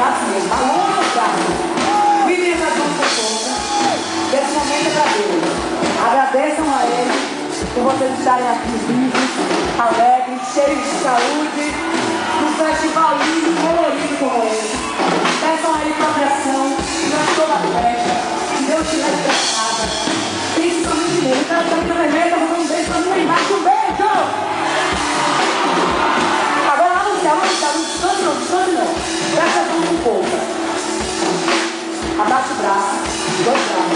assim mesmo, balão no carro. Vivem essa dúvida toda. Esse momento é para Deus. Agradeçam a Ele por vocês estarem aqui vivos, alegres, cheios de saúde, num festival lindo e colorido como esse. Peçam a Ele proteção durante toda a festa, que Deus te leve para casa. Pense somente nele, quero sair da vermelha, vou dar um beijo para mim embaixo, um beijo! Agora lá no céu, esconde não. Presta atenção com pouca. Abaixa o braço, dois braços.